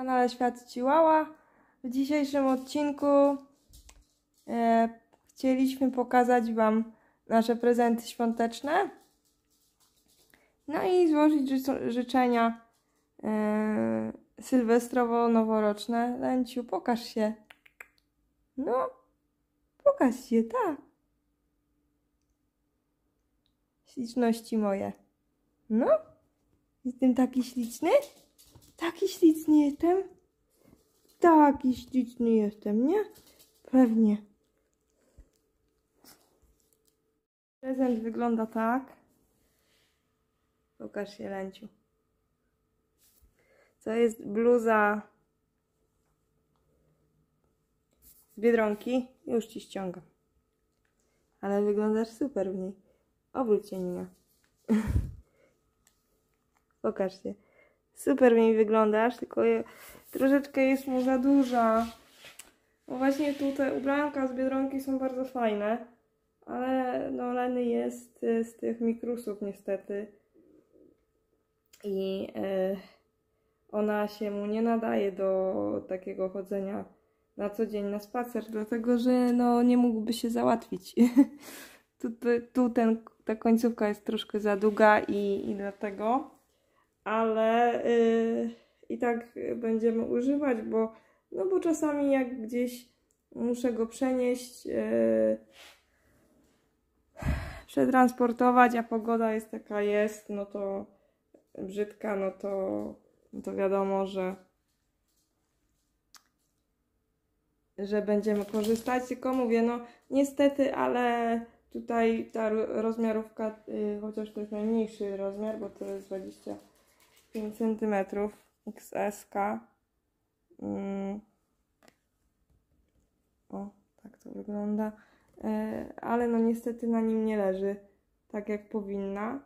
kanale Świat Chihuahua. W dzisiejszym odcinku chcieliśmy pokazać Wam nasze prezenty świąteczne. No i złożyć życzenia sylwestrowo-noworoczne. Lęciu, pokaż się. No, pokaż się, tak. Śliczności moje. No, jestem taki śliczny? Taki śliczny jestem? Taki śliczny jestem, nie? Pewnie. Prezent wygląda tak. Pokaż się, Lęciu. To jest bluza z Biedronki. Już Ci ściągam. Ale wyglądasz super w niej. Obróć się, Nina. Pokaż się. Super w niej wyglądasz, tylko troszeczkę jest mu za duża. Bo właśnie tu te ubranka z Biedronki są bardzo fajne. Ale no Leny jest z tych mikrusów niestety. I ona się mu nie nadaje do takiego chodzenia na co dzień na spacer, dlatego że no nie mógłby się załatwić. Ta końcówka jest troszkę za długa i dlatego, ale i tak będziemy używać, bo czasami jak gdzieś muszę go przenieść, przetransportować, a pogoda jest taka jest, no to brzydka, no to wiadomo, że będziemy korzystać, tylko mówię, no niestety, ale tutaj ta rozmiarówka, chociaż to jest najmniejszy rozmiar, bo to jest 25 cm XS. O, tak to wygląda. Ale no niestety na nim nie leży tak jak powinna.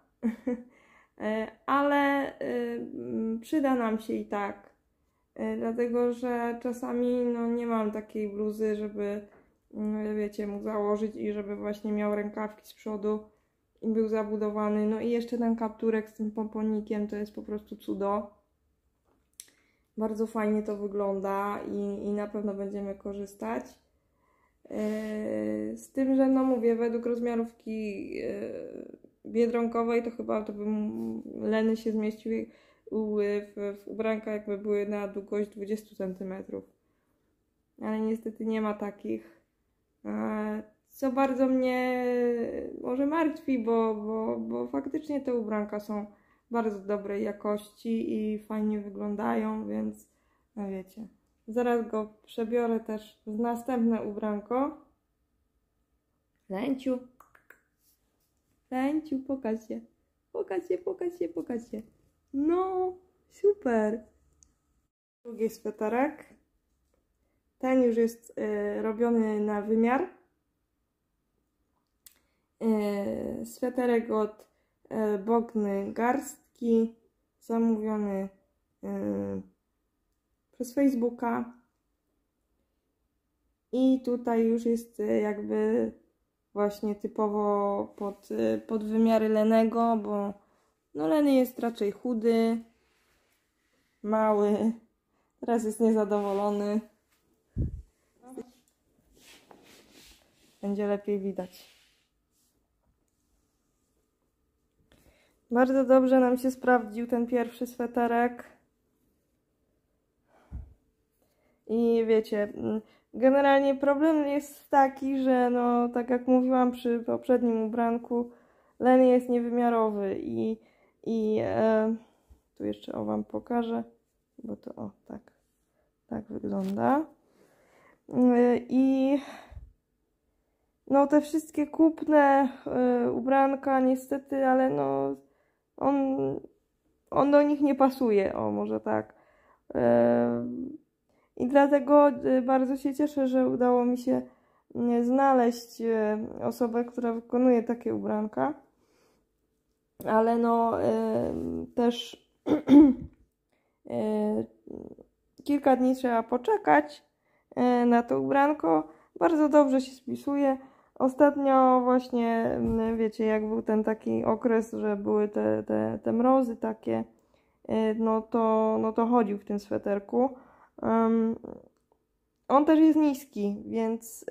Ale przyda nam się i tak. Dlatego, że czasami no nie mam takiej bluzy, żeby wiecie, mógł założyć i żeby właśnie miał rękawki z przodu i był zabudowany. No i jeszcze ten kapturek z tym pomponikiem to jest po prostu cudo. Bardzo fajnie to wygląda i na pewno będziemy korzystać. Z tym, że no mówię, według rozmiarówki biedronkowej to chyba to by Leny się zmieściły w ubranka jakby były na długość 20 cm. Ale niestety nie ma takich. Co bardzo mnie może martwi, bo faktycznie te ubranka są bardzo dobrej jakości i fajnie wyglądają, więc no wiecie. Zaraz go przebiorę też w następne ubranko. Lęciu. Lęciu, pokaż się. Pokaż się, pokaż się, pokaż się. No, super. Drugi sweterek. Ten już jest robiony na wymiar. Sweterek od Bogny Garstki. Zamówiony przez Facebooka. I tutaj już jest jakby właśnie typowo pod wymiary Lenego, bo no Leny jest raczej chudy, mały, teraz jest niezadowolony. Będzie lepiej widać. Bardzo dobrze nam się sprawdził ten pierwszy sweterek. I wiecie, generalnie problem jest taki, że no tak jak mówiłam przy poprzednim ubranku, Leny jest niewymiarowy i tu jeszcze Wam pokażę, bo to tak wygląda. I no te wszystkie kupne ubranka niestety, ale no on do nich nie pasuje, o może tak. I dlatego bardzo się cieszę, że udało mi się znaleźć osobę, która wykonuje takie ubranka. Ale no też kilka dni trzeba poczekać na to ubranko. Bardzo dobrze się spisuje. Ostatnio właśnie, wiecie, jak był ten taki okres, że były te mrozy takie, no to chodził w tym sweterku. On też jest niski, więc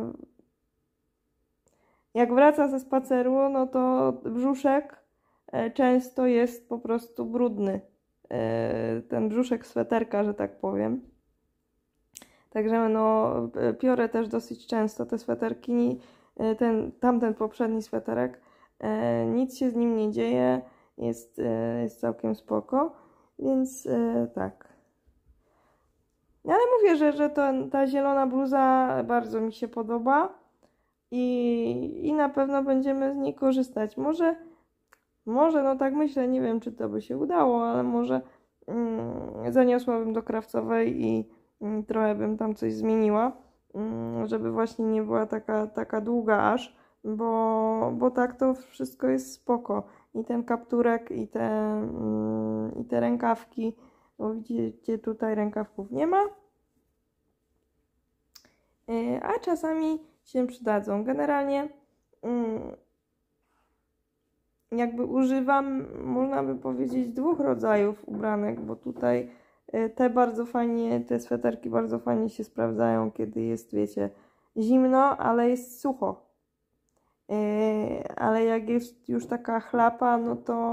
jak wraca ze spaceru, no to brzuszek często jest po prostu brudny. Ten brzuszek sweterka, że tak powiem. Także no, piorę też dosyć często te sweterki. Tamten poprzedni sweterek, nic się z nim nie dzieje, jest całkiem spoko, więc tak. Ale mówię, że ta zielona bluza bardzo mi się podoba i na pewno będziemy z niej korzystać. Może, no tak myślę, nie wiem, czy to by się udało, ale może zaniosłabym do krawcowej i trochę bym tam coś zmieniła, żeby właśnie nie była taka długa aż, bo tak to wszystko jest spoko. I ten kapturek, i te rękawki, bo widzicie, tutaj rękawków nie ma, a czasami się przydadzą. Generalnie jakby używam, można by powiedzieć, 2 rodzajów ubranek, bo tutaj te sweterki bardzo fajnie się sprawdzają, kiedy jest, wiecie, zimno, ale jest sucho. Ale jak jest już taka chlapa, no to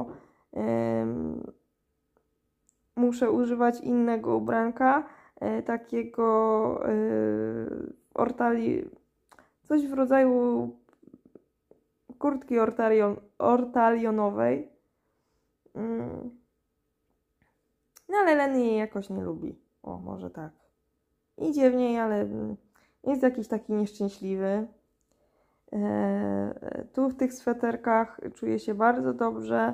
muszę używać innego ubranka, takiego coś w rodzaju kurtki ortalionowej. No ale Len jej jakoś nie lubi. O, może tak. Idzie w niej, ale jest jakiś taki nieszczęśliwy. Tu w tych sweterkach czuję się bardzo dobrze.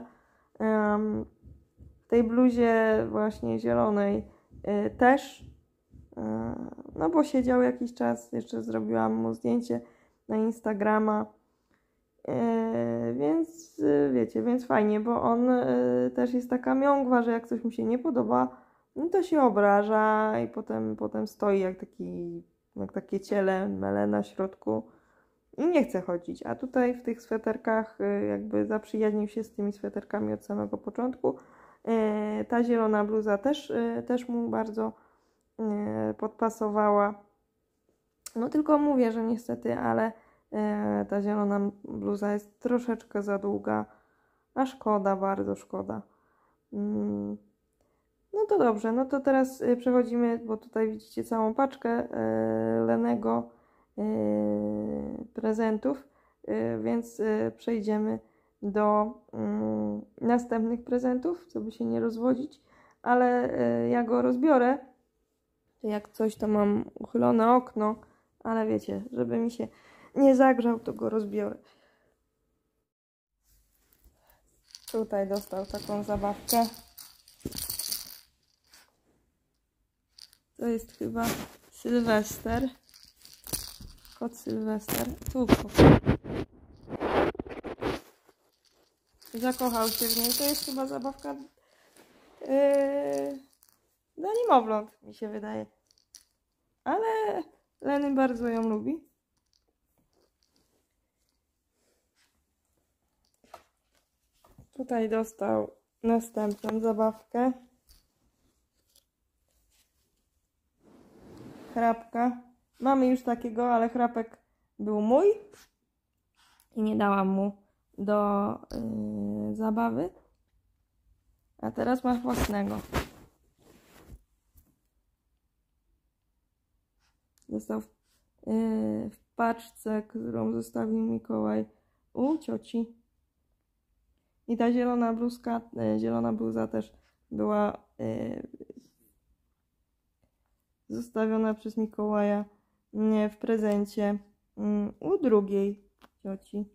W tej bluzie właśnie zielonej też. No bo siedział jakiś czas, jeszcze zrobiłam mu zdjęcie na Instagrama. Więc wiecie, więc fajnie, bo on też jest taka miągwa, że jak coś mu się nie podoba, no to się obraża i potem stoi jak takie ciele mele na środku i nie chce chodzić. A tutaj w tych sweterkach jakby zaprzyjaźnił się z tymi sweterkami od samego początku. Ta zielona bluza też mu bardzo podpasowała. No tylko mówię, że niestety, ale ta zielona bluza jest troszeczkę za długa, a szkoda, bardzo szkoda. No to dobrze, no to teraz przechodzimy, bo tutaj widzicie całą paczkę Lenego prezentów, więc przejdziemy do następnych prezentów, co by się nie rozwodzić, ale ja go rozbiorę. Jak coś, to mam uchylone okno, ale wiecie, żeby mi się nie zagrzał, to go rozbiorę. Tutaj dostał taką zabawkę. To jest chyba Sylwester. Kot Sylwester. Tu zakochał się w niej. To jest chyba zabawka dla niemowląt, mi się wydaje. Ale Leny bardzo ją lubi. Tutaj dostał następną zabawkę. Chrapka. Mamy już takiego, ale chrapek był mój i nie dałam mu do zabawy. A teraz masz własnego. Dostał w paczce, którą zostawił Mikołaj u cioci. I ta zielona bluza też była zostawiona przez Mikołaja w prezencie u drugiej cioci.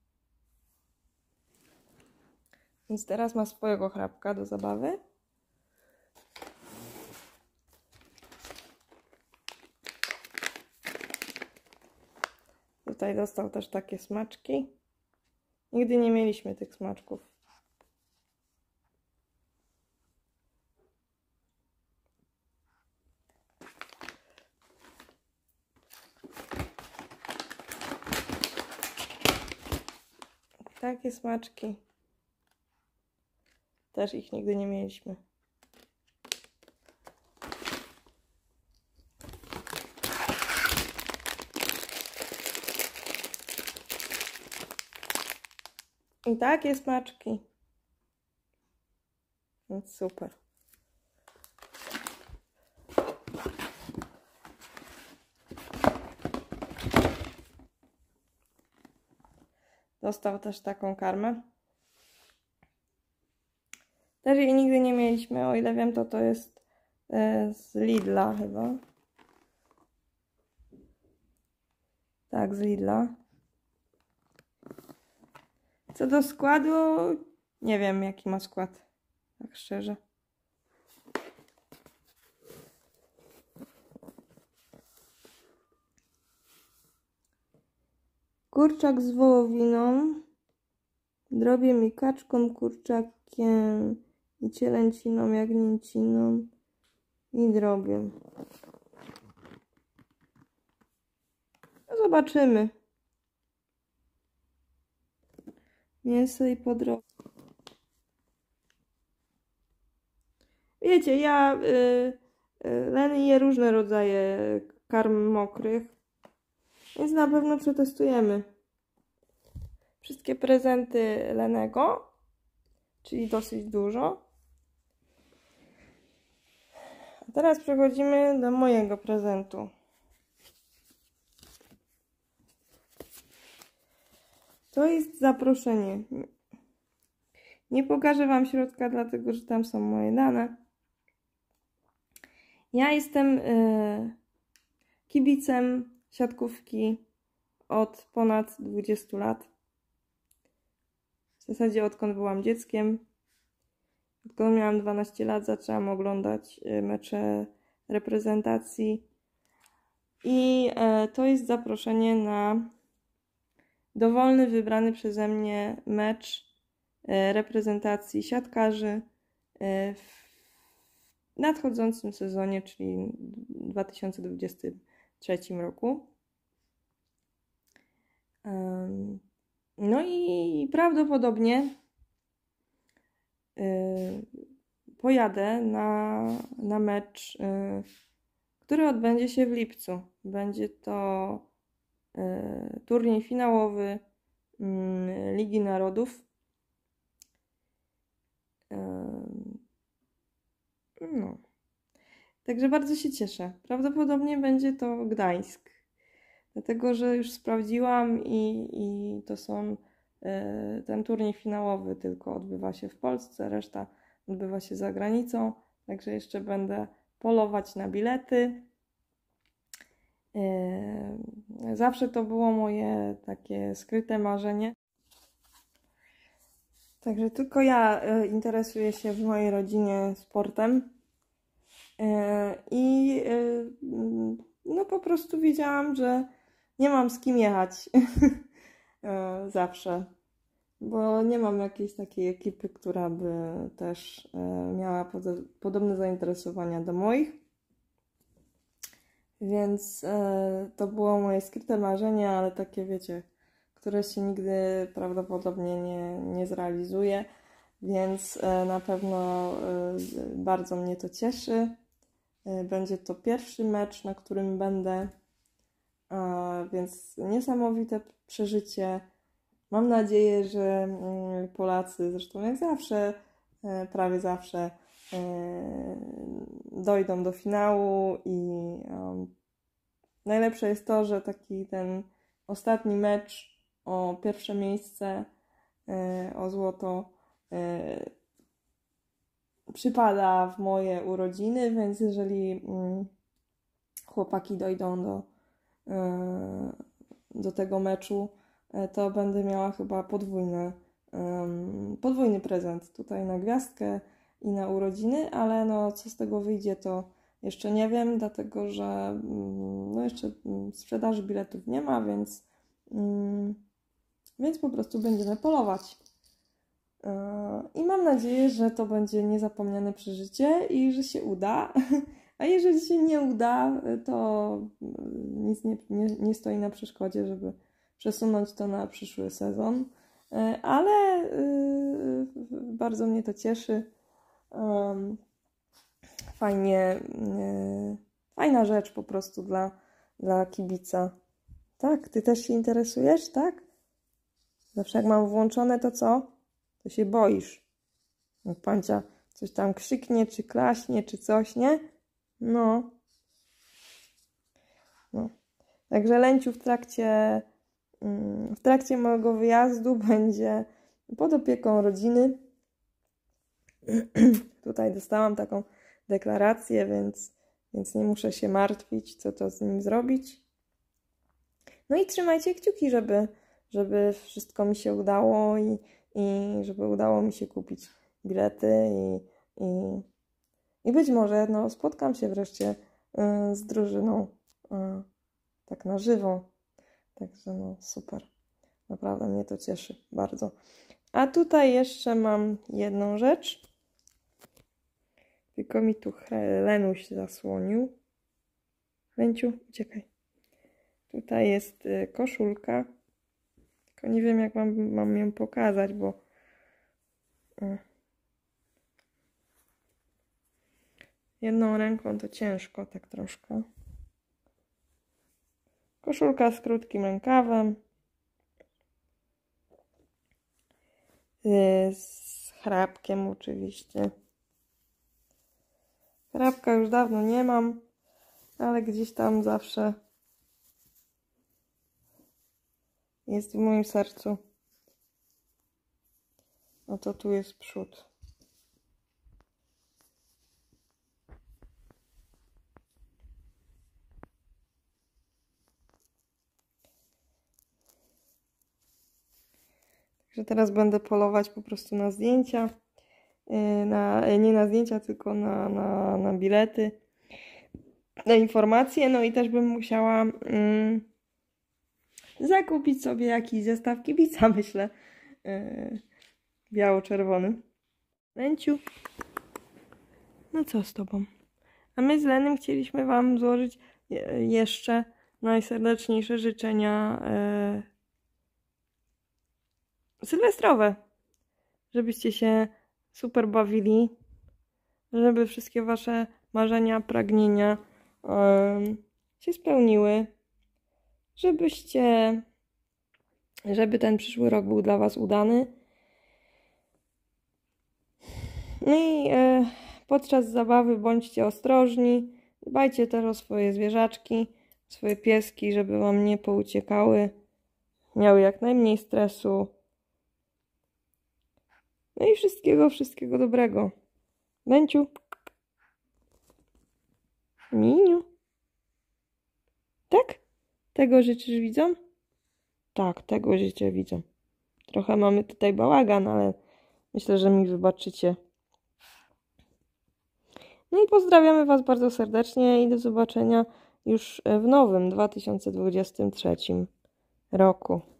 Więc teraz ma swojego chrapka do zabawy. Tutaj dostał też takie smaczki. Nigdy nie mieliśmy tych smaczków. Takie smaczki. Też ich nigdy nie mieliśmy. I takie smaczki. Więc super. Dostał też taką karmę. Też jej nigdy nie mieliśmy, o ile wiem, to jest z Lidla chyba. Tak, z Lidla. Co do składu, nie wiem jaki ma skład, tak szczerze. Kurczak z wołowiną, drobiem i kaczką, kurczakiem i cielęciną, jagnięciną i drobiem. No zobaczymy. Mięso i podrob. Wiecie, ja Leny je różne rodzaje karm mokrych, więc na pewno przetestujemy wszystkie prezenty Lenego, czyli dosyć dużo. A teraz przechodzimy do mojego prezentu. To jest zaproszenie. Nie pokażę Wam środka, dlatego że tam są moje dane. Ja jestem kibicem siatkówki od ponad 20 lat. W zasadzie odkąd byłam dzieckiem. Odkąd miałam 12 lat, zaczęłam oglądać mecze reprezentacji. I to jest zaproszenie na dowolny, wybrany przeze mnie mecz reprezentacji siatkarzy w nadchodzącym sezonie, czyli 2023 roku. No i prawdopodobnie pojadę na mecz, który odbędzie się w lipcu. Będzie to turniej finałowy Ligi Narodów. No. Także bardzo się cieszę. Prawdopodobnie będzie to Gdańsk. Dlatego, że już sprawdziłam i to są ten turniej finałowy tylko odbywa się w Polsce, reszta odbywa się za granicą. Także jeszcze będę polować na bilety. Zawsze to było moje takie skryte marzenie. Także tylko ja interesuję się w mojej rodzinie sportem. I no po prostu wiedziałam, że nie mam z kim jechać zawsze, bo nie mam jakiejś takiej ekipy, która by też miała podobne zainteresowania do moich, więc to było moje skryte marzenie, ale takie wiecie, które się nigdy prawdopodobnie nie zrealizuje, więc na pewno bardzo mnie to cieszy. Będzie to pierwszy mecz, na którym będę, więc niesamowite przeżycie. Mam nadzieję, że Polacy, zresztą jak zawsze, prawie zawsze, dojdą do finału i najlepsze jest to, że taki ten ostatni mecz o pierwsze miejsce, o złoto, przypada w moje urodziny, więc jeżeli chłopaki dojdą do tego meczu, to będę miała chyba podwójny prezent tutaj na gwiazdkę i na urodziny, ale no co z tego wyjdzie, to jeszcze nie wiem, dlatego że no jeszcze sprzedaży biletów nie ma, więc po prostu będziemy polować. I mam nadzieję, że to będzie niezapomniane przeżycie i że się uda. A jeżeli się nie uda, to nic nie stoi na przeszkodzie, żeby przesunąć to na przyszły sezon. Ale bardzo mnie to cieszy. Fajna rzecz po prostu dla kibica. Tak, ty też się interesujesz, tak? Zawsze jak mam włączone, to co? To się boisz. Jak Pancia coś tam krzyknie, czy klaśnie, czy coś, nie? No. Także Lęciu w trakcie mojego wyjazdu będzie pod opieką rodziny. Tutaj dostałam taką deklarację, więc nie muszę się martwić, co to z nim zrobić. No i trzymajcie kciuki, żeby wszystko mi się udało i żeby udało mi się kupić bilety i być może spotkam się wreszcie z drużyną tak na żywo. Także super. Naprawdę mnie to cieszy bardzo. A tutaj jeszcze mam jedną rzecz. Tylko mi tu Lenuś zasłonił. Lęciu, uciekaj. Tutaj jest koszulka. Tylko nie wiem, jak mam ją pokazać, bo jedną ręką to ciężko, tak troszkę. Koszulka z krótkim rękawem. Z chrapkiem oczywiście. Chrapka już dawno nie mam, ale gdzieś tam zawsze jest w moim sercu. No to tu jest przód. Także teraz będę polować po prostu na zdjęcia. Nie na zdjęcia, tylko na bilety, na informacje. No i też bym musiała zakupić sobie jakiś zestaw kibica, myślę, biało-czerwony. Lęciu, no co z tobą? A my z Lenem chcieliśmy wam złożyć jeszcze najserdeczniejsze życzenia sylwestrowe, żebyście się super bawili, żeby wszystkie wasze marzenia, pragnienia się spełniły, żeby ten przyszły rok był dla was udany. No i podczas zabawy bądźcie ostrożni, dbajcie też o swoje zwierzaczki, swoje pieski, żeby wam nie pouciekały, miały jak najmniej stresu. No i wszystkiego dobrego. Lęciu. Miniu. Tak? Tego życzysz widzom? Tak, tego życzę widzom. Trochę mamy tutaj bałagan, ale myślę, że mi wybaczycie. No i pozdrawiamy was bardzo serdecznie i do zobaczenia już w nowym 2023 roku.